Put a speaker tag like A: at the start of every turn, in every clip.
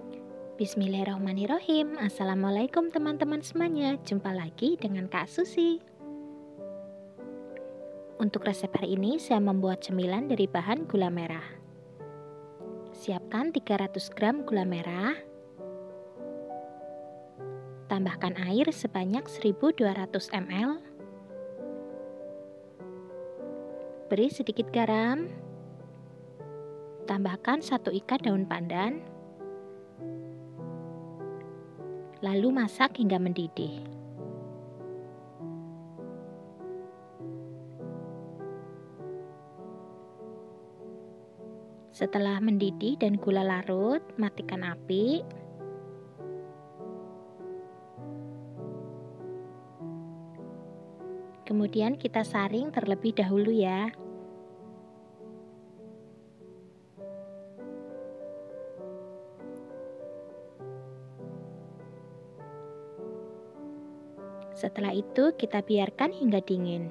A: Bismillahirrahmanirrahim. Assalamualaikum teman-teman semuanya. Jumpa lagi dengan Kak Susi. Untuk resep hari ini saya membuat cemilan dari bahan gula merah. Siapkan 300 gram gula merah. Tambahkan air sebanyak 1200 ml. Beri sedikit garam. Tambahkan 1 ikat daun pandan. Lalu masak hingga mendidih. Setelah mendidih dan gula larut, matikan api. Kemudian kita saring terlebih dahulu ya. Setelah itu kita biarkan hingga dingin.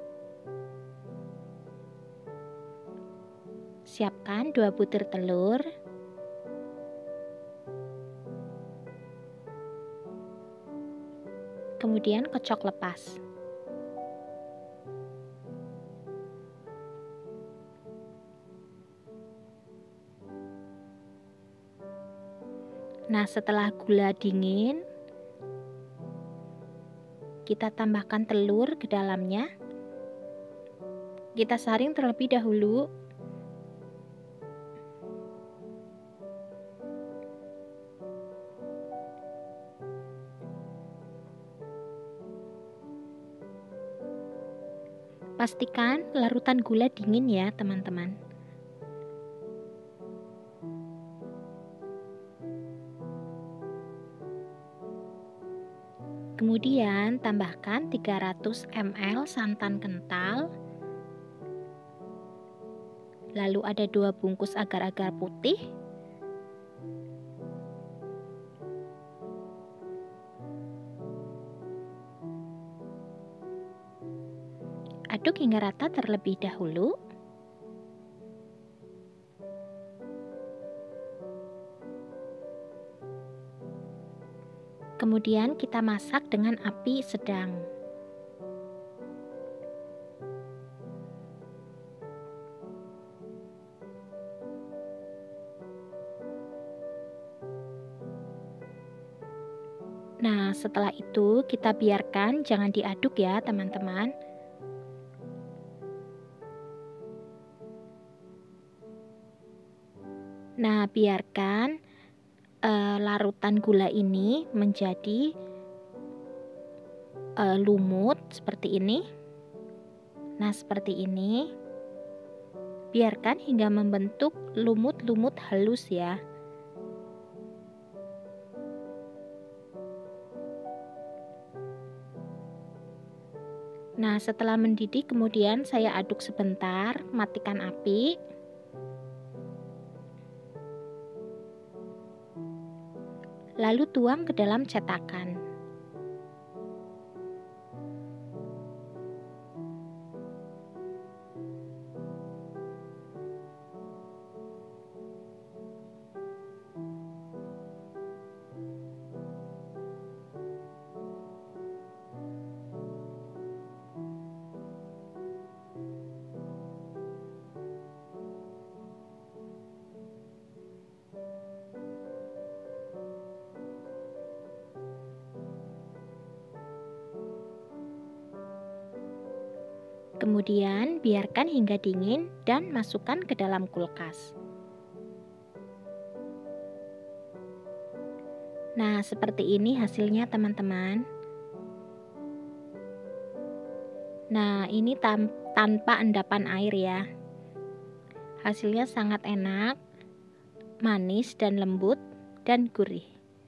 A: Siapkan 2 butir telur. Kemudian kocok lepas. Nah, setelah gula dingin, kita tambahkan telur ke dalamnya. Kita saring terlebih dahulu. Pastikan larutan gula dingin ya, teman-teman. Kemudian tambahkan 300 ml santan kental. Lalu ada 2 bungkus agar-agar putih. Aduk hingga rata terlebih dahulu. Kemudian kita masak dengan api sedang. Nah, setelah itu kita biarkan, jangan diaduk ya, teman-teman. Nah, biarkan larutan gula ini menjadi lumut seperti ini. Nah, seperti ini. Biarkan hingga membentuk lumut-lumut halus ya. Nah, setelah mendidih kemudian saya aduk sebentar, matikan api. Lalu tuang ke dalam cetakan. Kemudian biarkan hingga dingin dan masukkan ke dalam kulkas. Nah, seperti ini hasilnya teman-teman. Nah, ini tanpa endapan air ya. Hasilnya sangat enak, manis dan lembut dan gurih.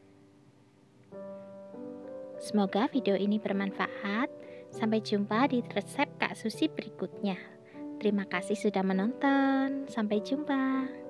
A: Semoga video ini bermanfaat. Sampai jumpa di resep Kak Susi berikutnya. Terima kasih sudah menonton. Sampai jumpa.